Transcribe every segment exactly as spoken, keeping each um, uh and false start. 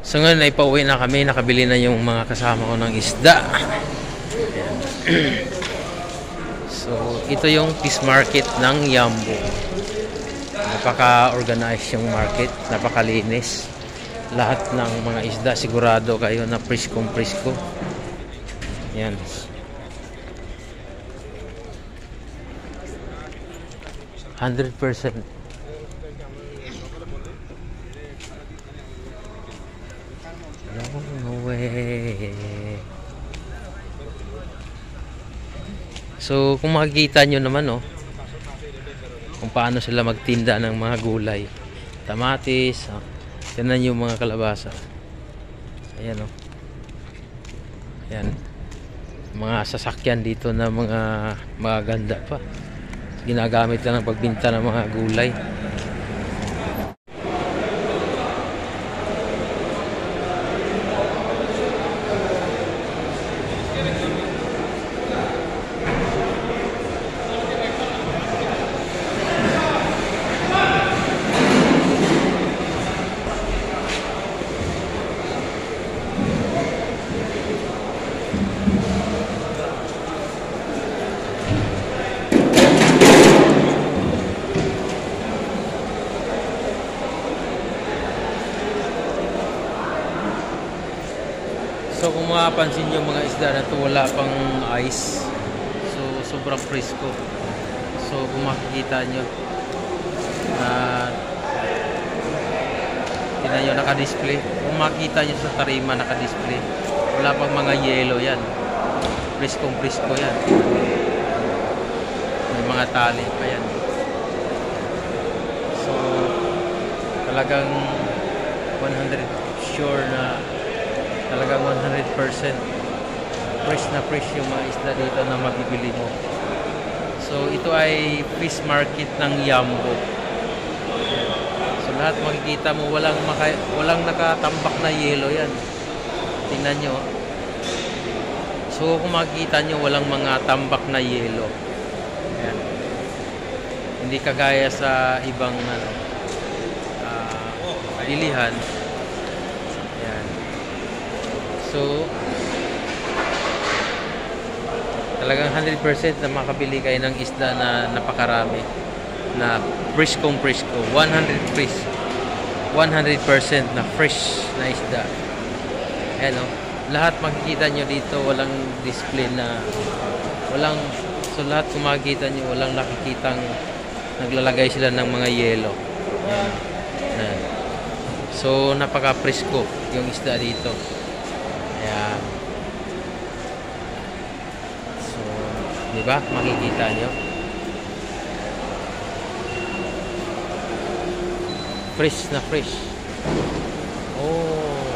So ngayon ay pauwi na kami, nakabili na yung mga kasama ko ng isda. So ito yung fish market ng Yambo. Napaka-organized yung market, napakalinis. Lahat ng mga isda sigurado kayo na priskong prisko. Yan. one hundred percent. No way. So kung makikita nyo naman, oh, kung paano sila magtinda ng mga gulay, kamatis, oh. Tignan yung mga kalabasa. Ayan, oh. Ayan. Mga sasakyan dito na mga maganda pa. Ginagamit lang ng pagbinta ng mga gulay. So kung mapapansin nyo mga isda na ito, wala pang ice. So sobrang presko. So kung makikita nyo, uh, tingnan nyo, naka-display. Kung makikita nyo sa tarima, naka-display. Wala pang mga yelo yan. Preskong presko yan. May mga tali pa yan. So talagang one hundred sure na talagang one hundred percent fresh na fresh yung mga isda dito na mabibili mo. So ito ay fish market ng Yambo. So lahat makikita mo, walang maka, walang nakatambak na yelo yan. Tingnan nyo. So kung makikita nyo, walang mga tambak na yelo. Ayan. Hindi kagaya sa ibang ano, uh, bilihan. So talagang one hundred percent na makabili kayo ng isda na napakarami, na priskong prisko, one hundred fresh, one hundred percent na fresh na isda. Ayan, oh. Lahat makikita nyo dito, walang display na walang, so lahat kung makikita nyo, walang nakikitang naglalagay sila ng mga yelo. Ayan. Ayan. So napaka prisko yung isda dito. Ayan. So, di ba? Makikita nyo. Fresh na fresh. Oh.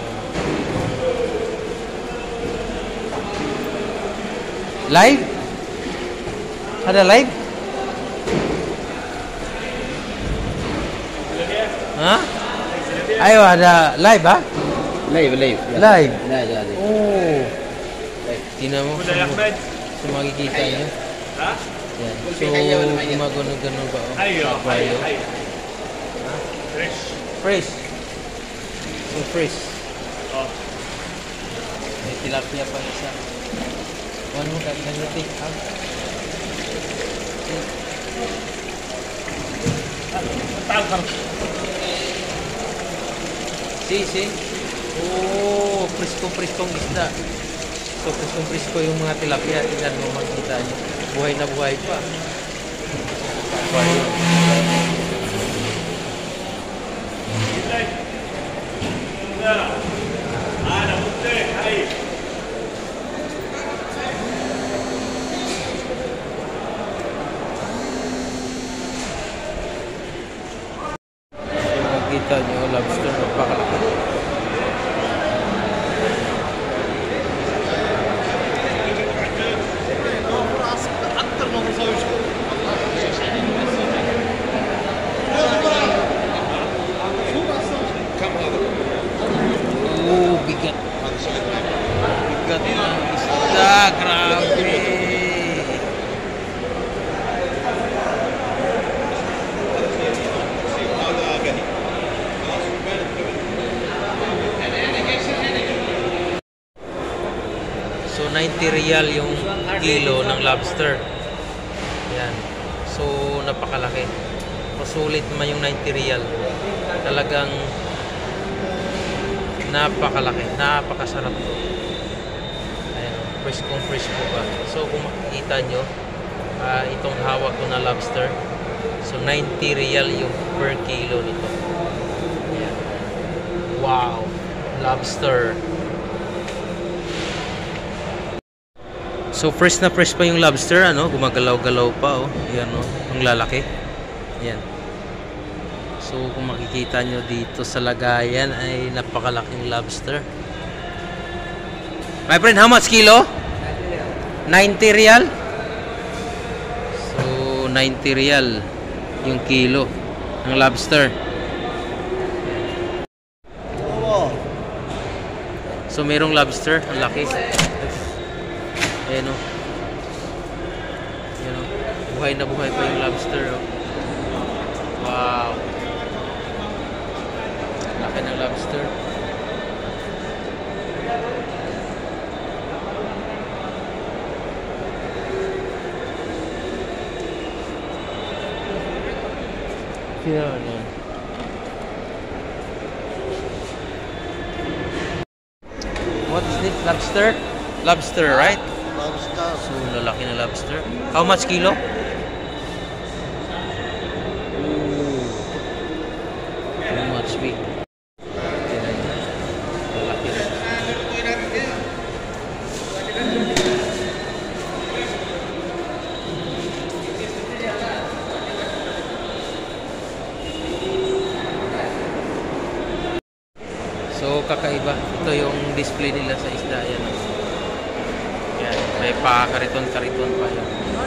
Live? Ada live? Ha? Ayo, ada live, ha? Live, live. Live? Live, live. Oh. Tingnan mo. So, makikita nyo. Yan. So, gumagano-gano ba? Oh? Ayo. Fresh. Fresh. So, fresh. Oh. May tilapia pa isa. One mo ka, can you take out? Si, si. Oh, prisko-priskong isda. So, priskong-prisko yung mga tilapia. Tingnan mo, makikita nyo. Buhay na buhay pa. Buhay. So, makikita nyo, lobster magpakalaki. Bigat. Bigat ng isda. Grabe. ninety real yung kilo ng lobster. Yan. So, napakalaki. Sulit naman yung ninety real. Talagang napakalaki. Napakasarap to. Ayan. Fresh kong fresh po ba. So, kung makikita nyo, uh, itong hawak ko na lobster. So, ninety real yung per kilo nito. Ayan. Wow! Lobster. So, fresh na fresh pa yung lobster, ano? Gumagalaw-galaw pa, oh. Ayan, oh. Ang lalaki. Ayan. So, kung makikita nyo dito sa lagayan ay napakalaking lobster. My friend, how much kilo? ninety real? So, ninety real yung kilo ng lobster. So, mayroong lobster. Ang laki. Ayan o. Ayan o. Buhay na buhay pa yung lobster o. Wow. Laki ng lobster. Yan yan. What is this? Lobster? Lobster, right? Lobster. So, lalaki na lobster. How much kilo? How much weight? Lalaki na. So, kakaiba. Ito yung display nila sa isda. Yan. Yan. May pa-kariton-kariton pa yan.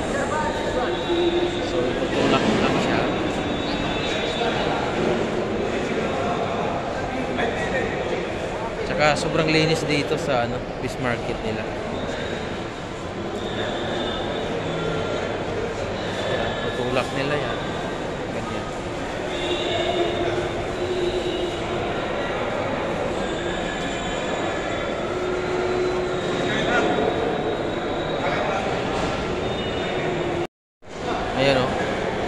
So, tutulak lang siya. Tsaka, sobrang linis dito sa ano, fish market nila. Yan. Tutulak nila yan. Ganyan. Ayan o.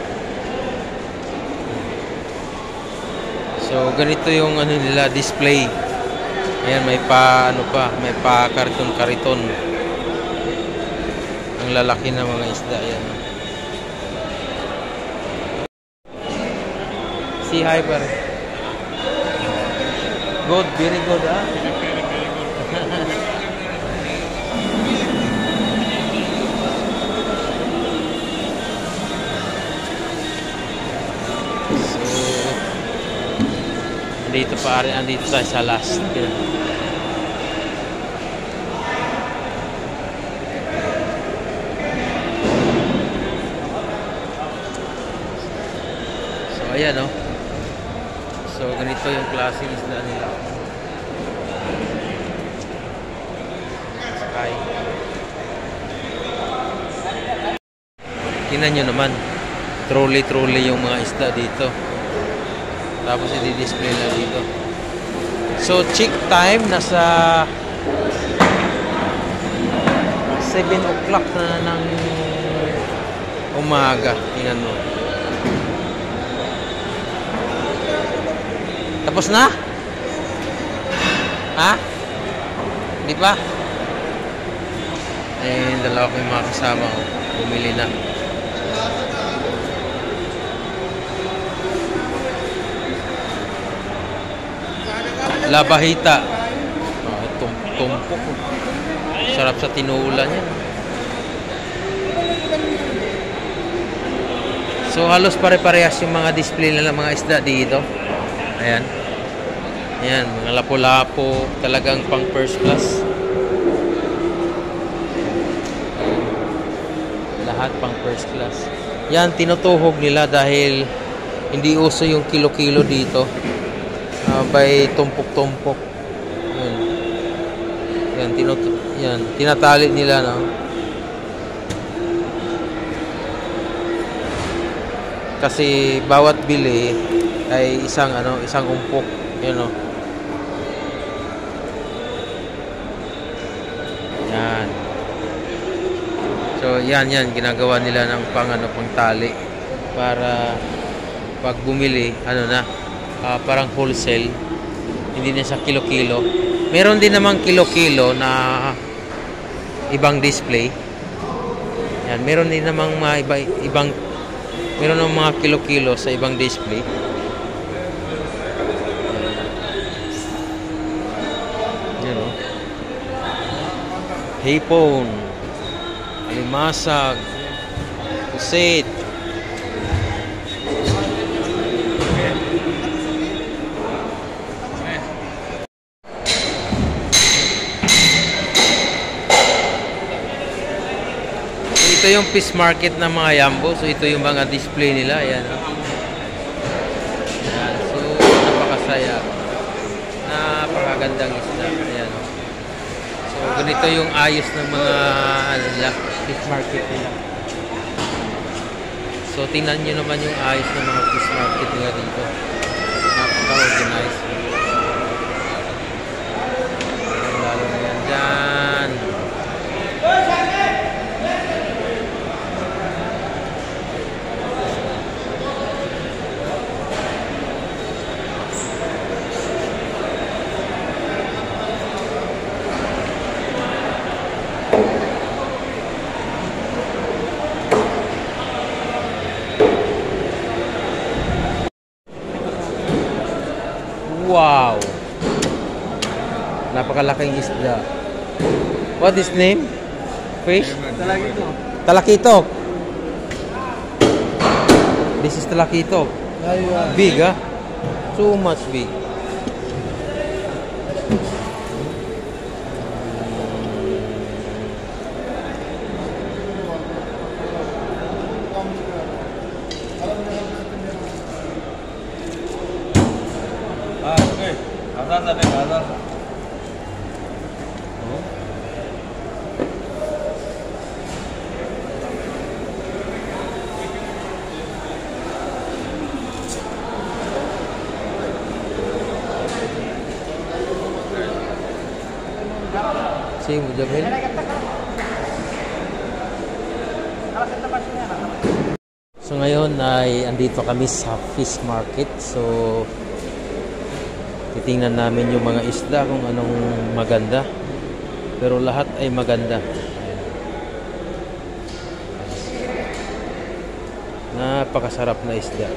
So, ganito yung ano nila, display. Ayan, may pa, ano pa, may pa kariton-kariton. Ang lalaki ng mga isda. Ayan o. Say hi pare. Good, very good ah. Dito pa rin, andito tayo sa last. So, ayan o. So, ganito yung klaseng isda nila. Sky. Tingnan nyo naman. Trolley-trolley yung mga isda dito. Tapos i-display na dito. So, check time nasa seven o'clock na ng umaga. Tingnan mo. Tapos na? Ha? Di ba? Eh, dalawa ko yung mga kasama ko. Bumili na. Labahita. Oh, tumpok. Sarap sa tinuulan yan. So, halos pare-parehas yung mga display nila mga isda dito. Ayan. Ayan, mga lapo-lapo. Talagang pang first class. Lahat pang first class. Yan, tinutuhog nila dahil hindi uso yung kilo-kilo dito. Uh, by tumpok-tumpok. Yan. Yan, tinut yan, tinatali nila, no. Kasi bawat bili ay isang ano, isang umpok, you know. Yan. yan, yan, ginagawa nila ng pang, ano, pang tali para pag bumili, ano na, uh, parang wholesale, hindi na sa kilo-kilo. Meron din namang kilo-kilo na ibang display. Yan, meron din namang mga iba, ibang, meron ng mga kilo-kilo sa ibang display. Yan, oh. Hipon, alimasag, pusit. Ito yung fish market ng mga Yambo. So ito yung mga display nila. Ayan, oh. Ayan. So napakasaya. Napakagandang isda. Ayan, oh. So ganito yung ayos ng mga ano nila, fish market nila. So tingnan nyo naman yung ayos ng mga fish market nila dito. Napaka-organized. Lalo na yan dyan. Wow! Napakalaking isda. What is name? Fish? Talakitok. Talakitok. This is talakitok. Big, ah? So much big. Si Mujamil. So ngayon ay andito kami sa fish market. So titingnan namin yung mga isda kung anong maganda. Pero lahat ay maganda. Napakasarap na isda.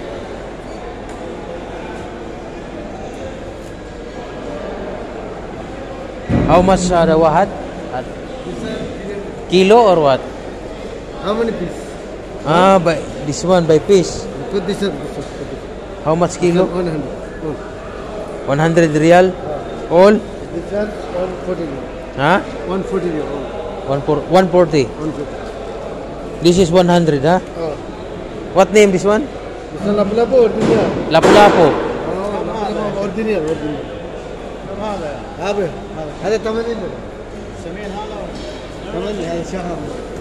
How much are the wahat? At kilo or what? How many piece? Ah, by this one by piece. Put this up. How much kilo? one hundred. Oh. one hundred real. All? This one, one forty. Huh? one forty. Oh. one for one forty. one forty. This is one hundred, huh? Oh. What name this one? This one Lapu-Lapu original. Lapu-Lapu. Oh, Lapu-Lapu original. Original. هذا هذا ثمانين ليرة. سمين هذا. ثمانين هذا شهر.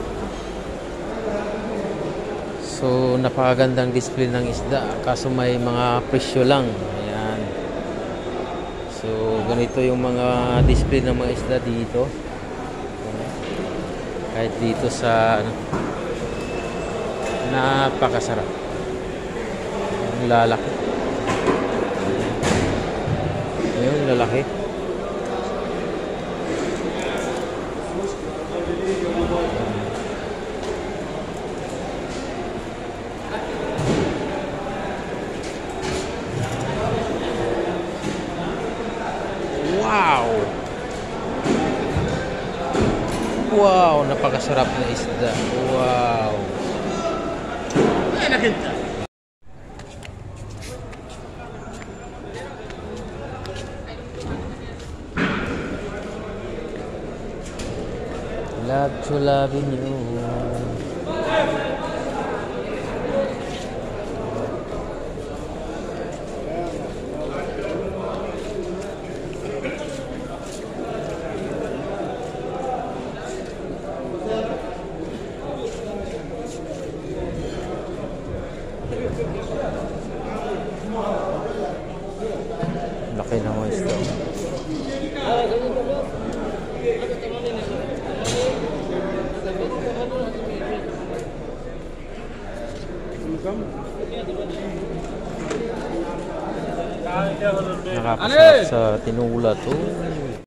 So napakagandang display ng isda, kaso may mga presyo lang. Ayan. So ganito yung mga display ng mga isda dito. Kahit dito sa ano, napakasarap. Ang lalaki. Ayun, lalaki. Wow! Wow, napakasarap na isda. Wow! Ay, nakita! Love to loving you. Laki na mo isda. كم؟ Nakakasarap sa tinula to.